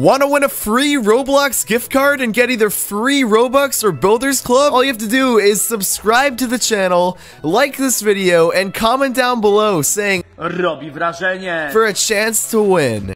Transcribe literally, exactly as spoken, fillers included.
Want to win a free Roblox gift card and get either free Robux or Builders Club? All you have to do is subscribe to the channel, like this video, and comment down below saying Robi wrażenie. for a chance to win.